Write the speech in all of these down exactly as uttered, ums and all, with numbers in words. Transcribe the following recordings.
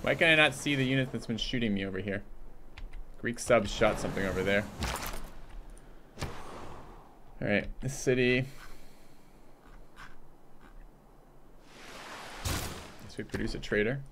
Why can I not see the unit that's been shooting me over here? Greek subs shot something over there. Alright, this city. Guess we produce a trader.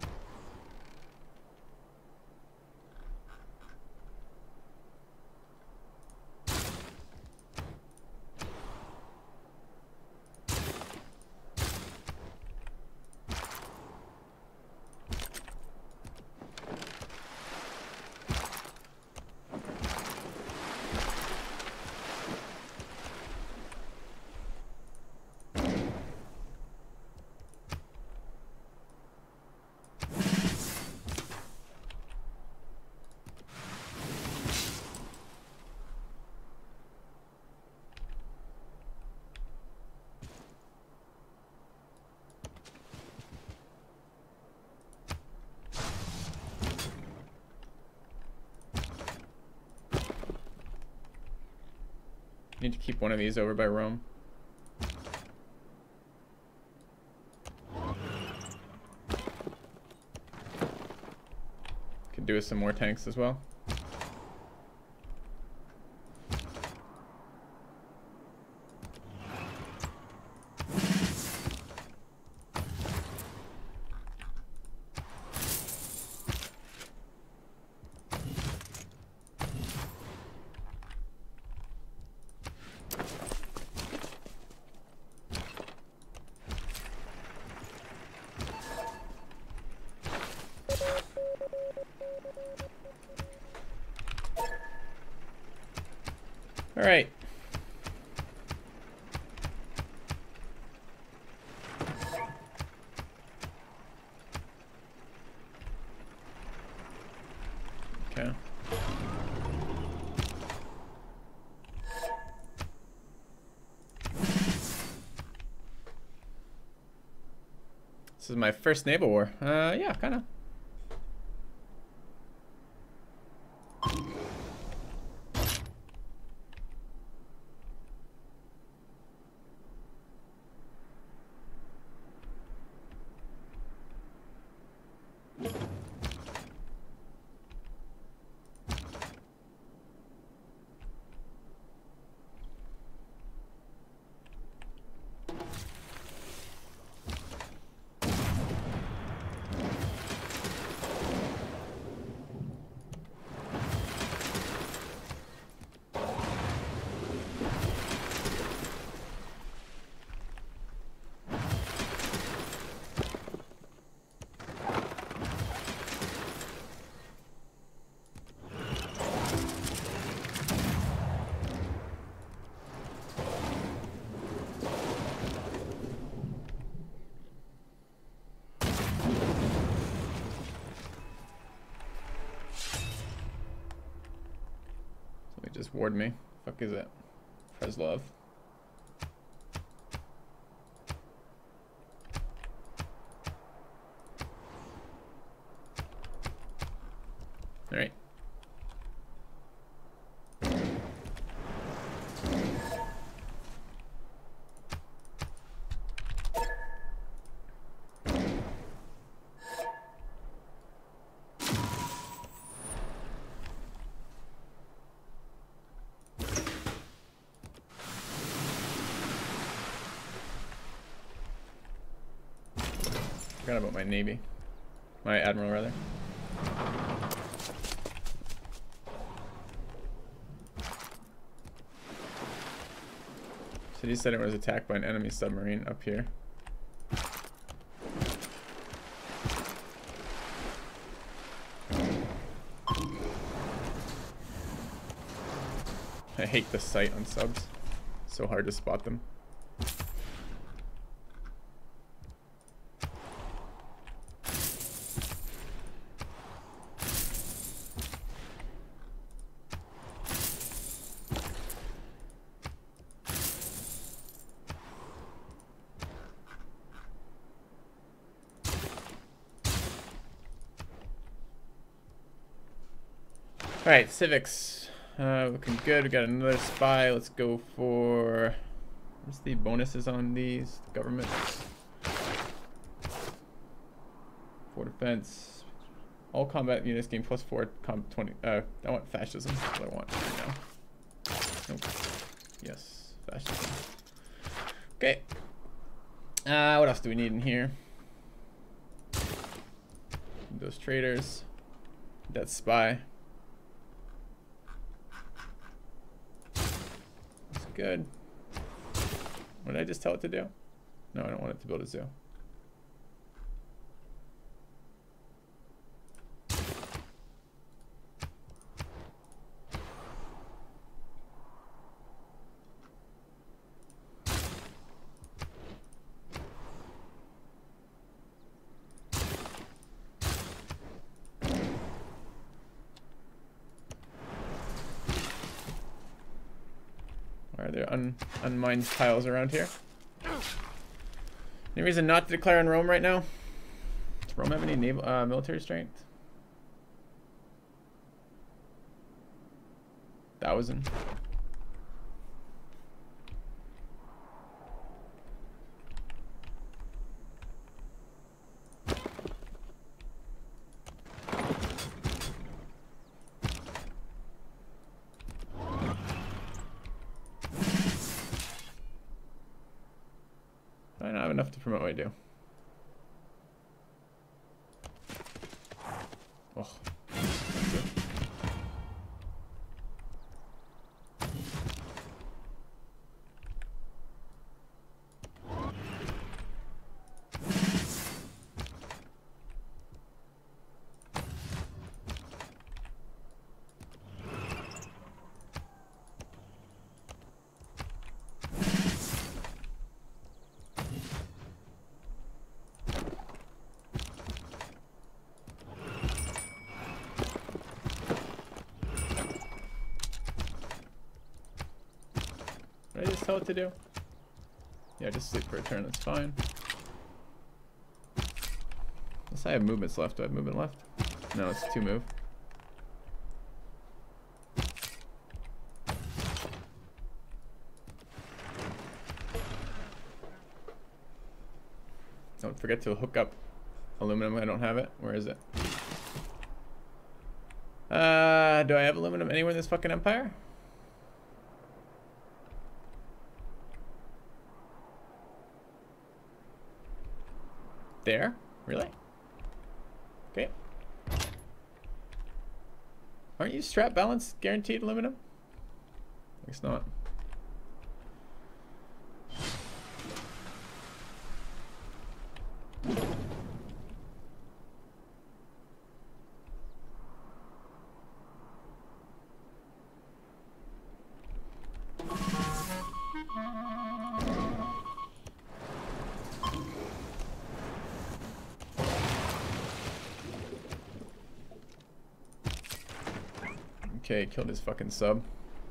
Need to keep one of these over by Rome. Could do with some more tanks as well. All right. Okay. This is my first naval war. Uh, yeah, kind of. Just ward me. Fuck is it? Preslov. All right. Forgot about my navy, my admiral rather. City said it was attacked by an enemy submarine up here. I hate the sight on subs. So hard to spot them. All right, civics, uh, looking good. We got another spy. Let's go for, what's the bonuses on these? Government. For defense, All combat units gain plus four com twenty. Uh, I want fascism. That's what I want right now. Nope. Yes, fascism. Okay. Uh, what else do we need in here? Those traders. That spy. That's good. What did I just tell it to do? No, I don't want it to build a zoo. Are there un unmined tiles around here? Any reason not to declare on Rome right now? Does Rome have any naval, uh, military strength? Thousand. I don't have enough to promote what I do. Oh. Did I just tell it to do? Yeah, just sleep for a turn, that's fine. Unless I have movements left. Do I have movement left? No, it's two move. Don't forget to hook up aluminum. I don't have it. Where is it? Uh, do I have aluminum anywhere in this fucking empire? There? Really? Okay. Aren't you strap balance guaranteed aluminum? I guess not. Okay, killed his fucking sub.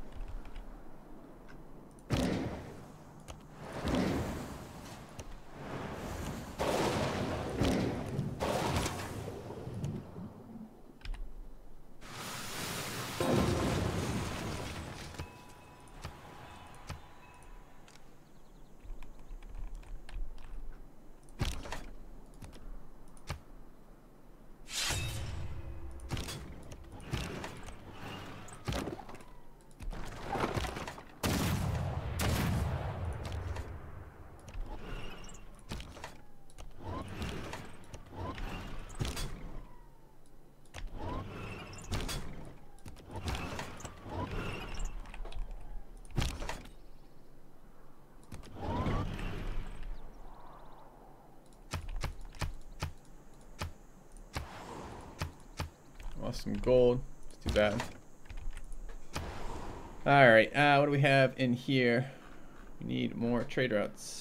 Lost some gold. It's too bad. Alright, uh, what do we have in here? We need more trade routes.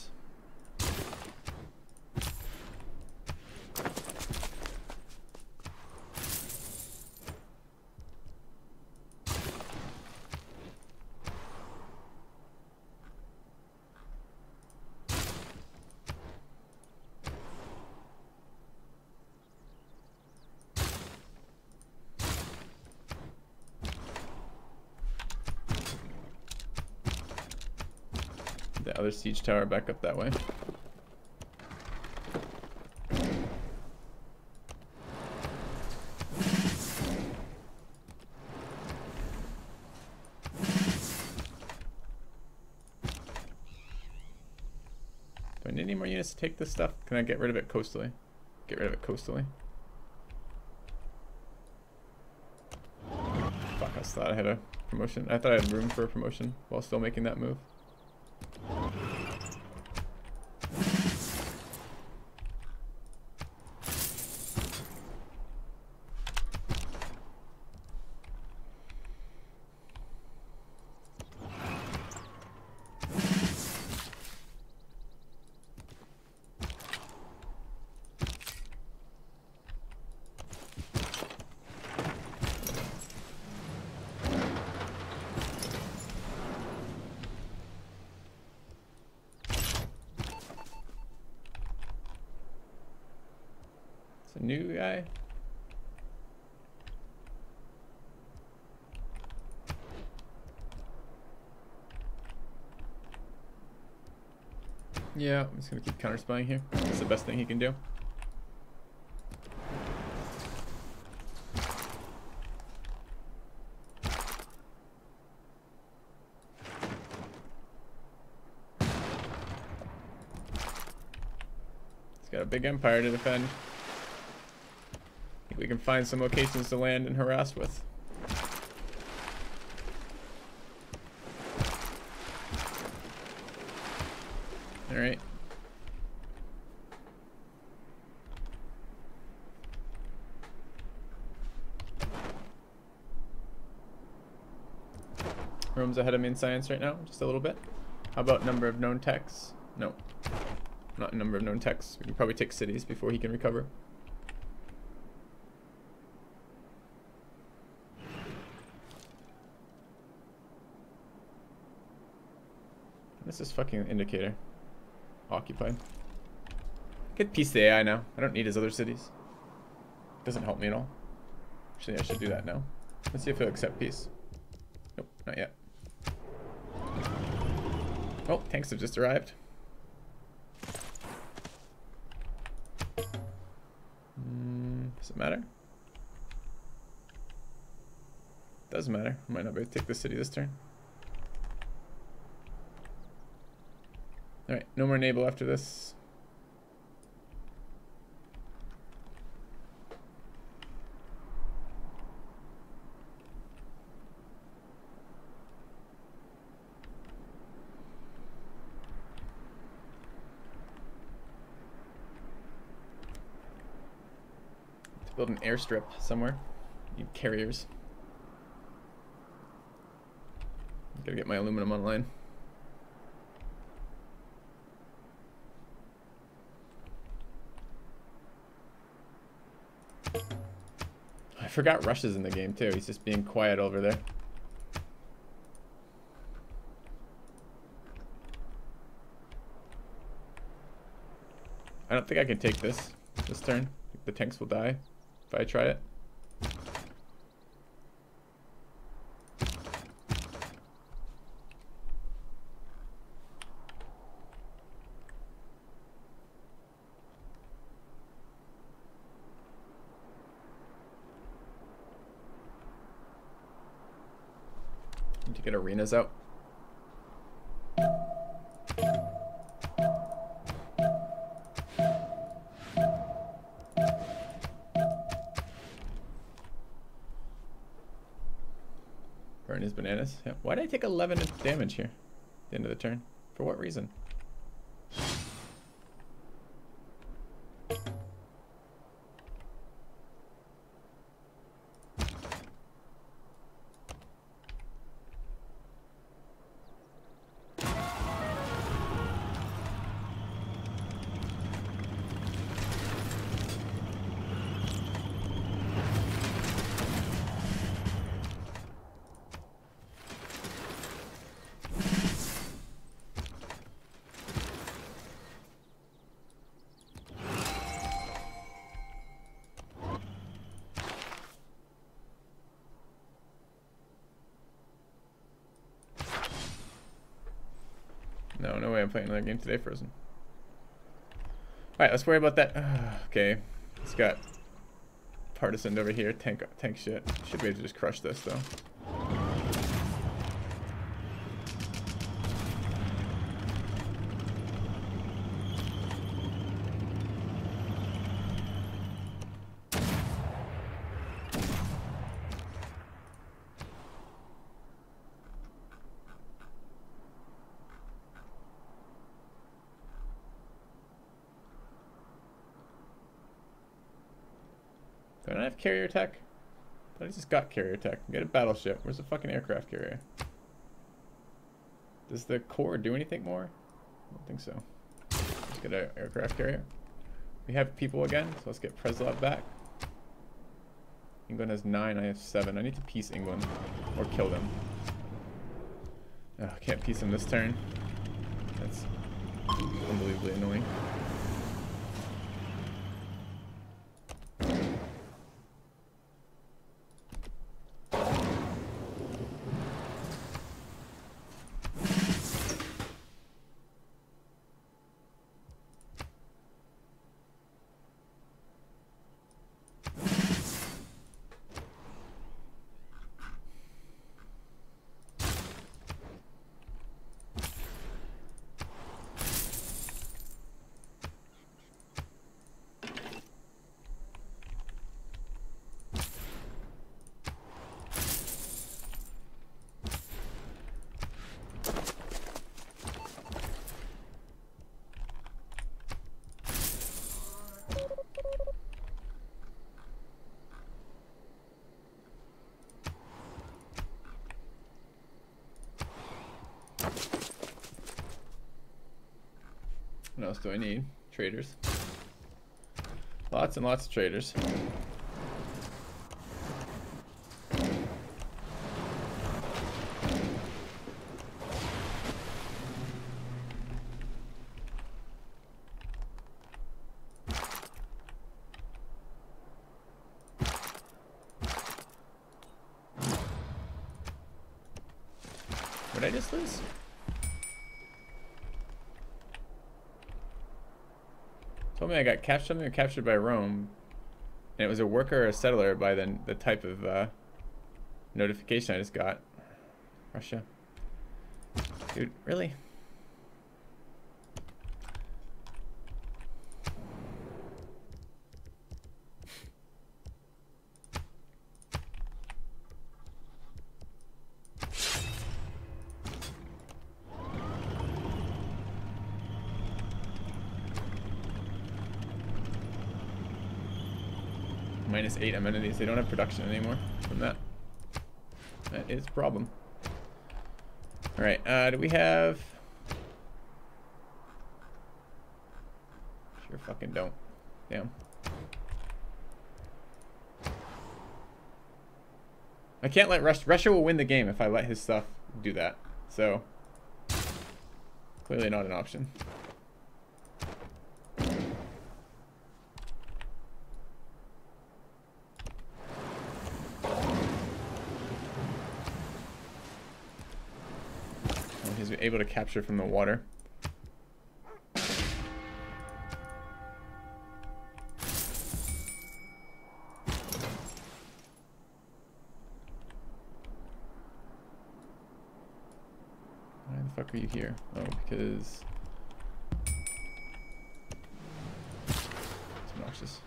The other siege tower back up that way. need more units to take this stuff? Can I get rid of it coastally? Get rid of it coastally. Fuck, I thought I had a promotion. I thought I had room for a promotion while still making that move. A new guy. Yeah, I'm just gonna keep counter spying here. It's the best thing he can do. He's got a big empire to defend. We can find some locations to land and harass with. All right. Rome's ahead of me in science right now, just a little bit. How about number of known techs? No, not number of known techs. We can probably take cities before he can recover. What's this fucking indicator? Occupied. Get peace to A I now. I don't need his other cities. Doesn't help me at all. Actually, I should do that now. Let's see if he'll accept peace. Nope, not yet. Oh, tanks have just arrived. Mm, does it matter? Does matter. I might not be able to take this city this turn. Alright, no more naval after this. To build an airstrip somewhere. Need carriers. Gotta get my aluminum online. I forgot Rush is in the game too. He's just being quiet over there. I don't think I can take this this turn. The tanks will die if I try it. To get arenas out. Burn his bananas. Yeah. Why did I take eleven damage here at the end of the turn? For what reason? No, no way I'm playing another game today, Frozen. Alright, let's worry about that. Uh, okay, it's got partisan over here, tank tank shit. Should be able to just crush this though. have carrier tech? I just got carrier tech. Get a battleship. Where's the fucking aircraft carrier? Does the core do anything more? I don't think so. Let's get an aircraft carrier. We have people again, so let's get Preslav back. England has nine, I have seven. I need to peace England. Or kill them. Oh, I can't peace them this turn. That's unbelievably annoying. What else do I need? Traders. Lots and lots of traders. What did I just lose? Told me I got captured something or captured by Rome, and it was a worker or a settler by the the type of uh, notification I just got. Russia, dude, really? Minus eight amenities. They don't have production anymore from that. That is a problem. Alright, uh, do we have... Sure fucking don't. Damn. I can't let Russia... Russia will win the game if I let his stuff do that. So... Clearly not an option. He's able to capture from the water. Why the fuck are you here? Oh, because it's obnoxious.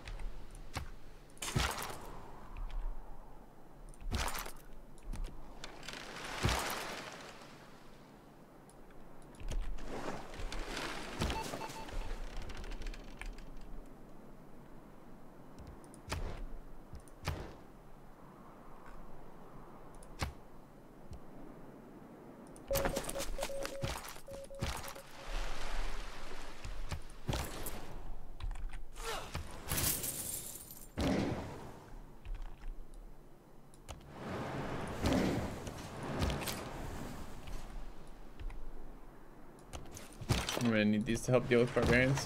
I'm gonna need these to help deal with barbarians.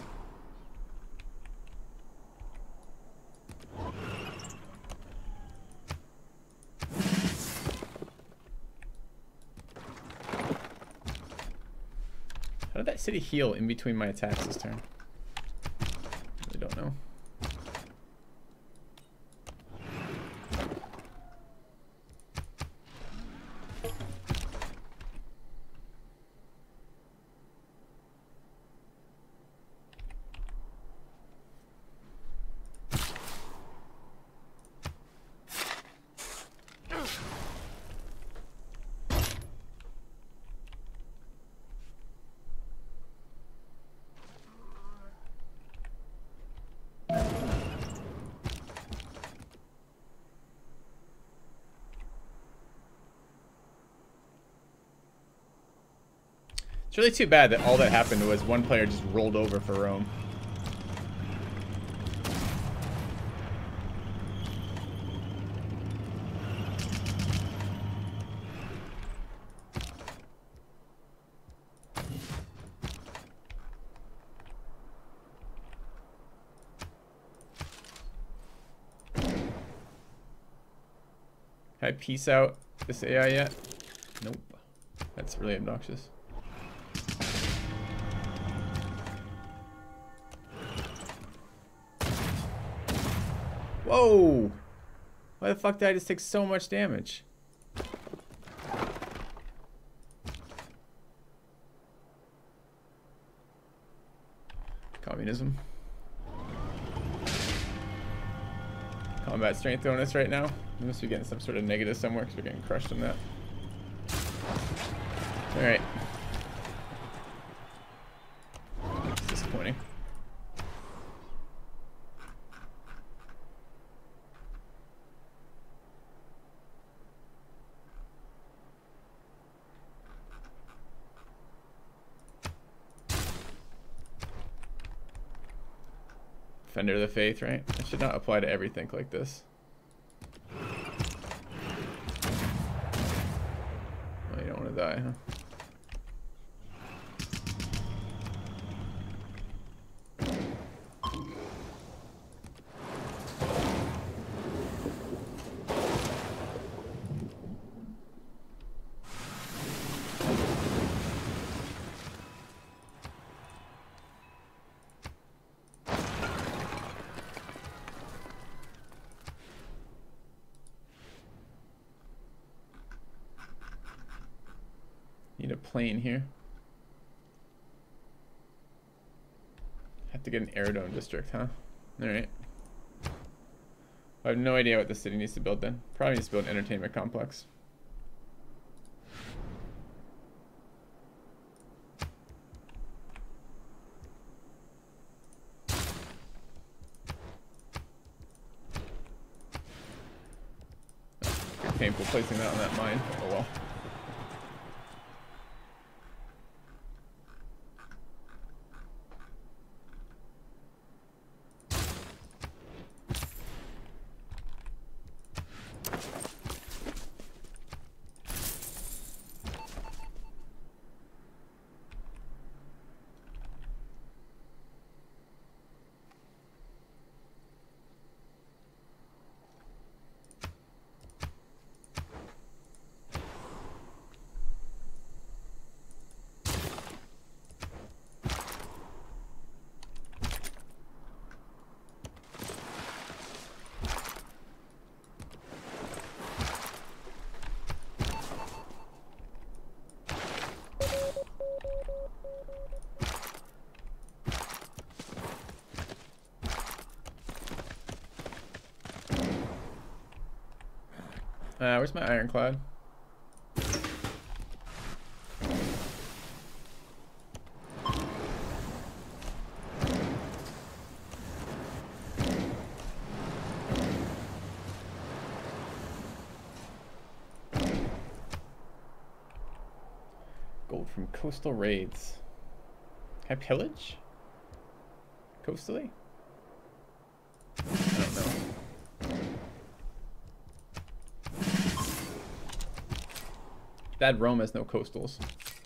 How did that city heal in between my attacks this turn? I don't know. It's really too bad that all that happened was one player just rolled over for Rome. Can I peace out this A I yet? Nope. That's really obnoxious. Whoa! Why the fuck did I just take so much damage? Communism. Combat strength bonus right now. We must be getting some sort of negative somewhere because we're getting crushed on that. Alright. It's disappointing. Defender of the Faith, right? It should not apply to everything like this. Oh, you don't want to die, huh? Need a plane here. Have to get an aerodrome district, huh? Alright. I have no idea what the city needs to build then. Probably needs to build an entertainment complex. Pretty painful placing that on that mine. Oh well. Uh, where's my ironclad? Gold from coastal raids. Can I pillage? Coastally? I don't know. Bad Rome has no coastals.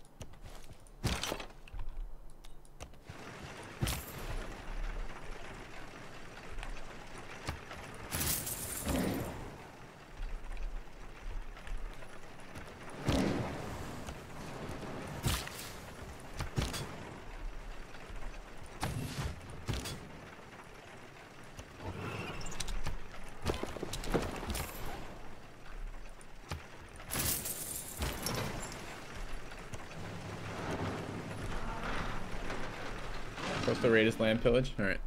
Coastal raid is land pillage? Alright.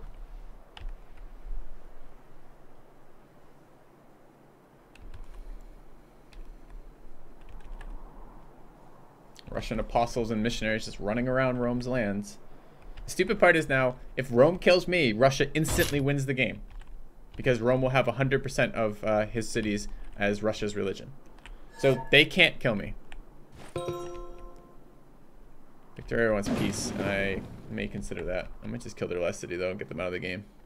Russian apostles and missionaries just running around Rome's lands. The stupid part is now, if Rome kills me, Russia instantly wins the game. Because Rome will have one hundred percent of uh, his cities as Russia's religion. So they can't kill me. Victoria wants peace, and I may consider that. I might just kill their last city though and get them out of the game.